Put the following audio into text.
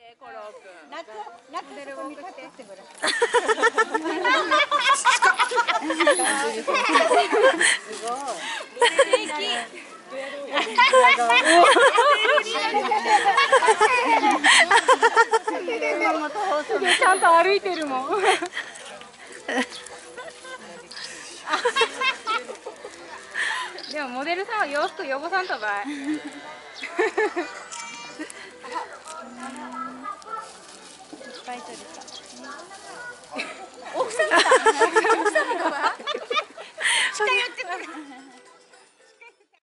コロくん。 夏そこに立ってごらん。すごい。 ちゃんと歩いてるもん。でもモデルさんは洋服汚さんとばい。 いっぱい取れた。 奥様だ。奥様だ。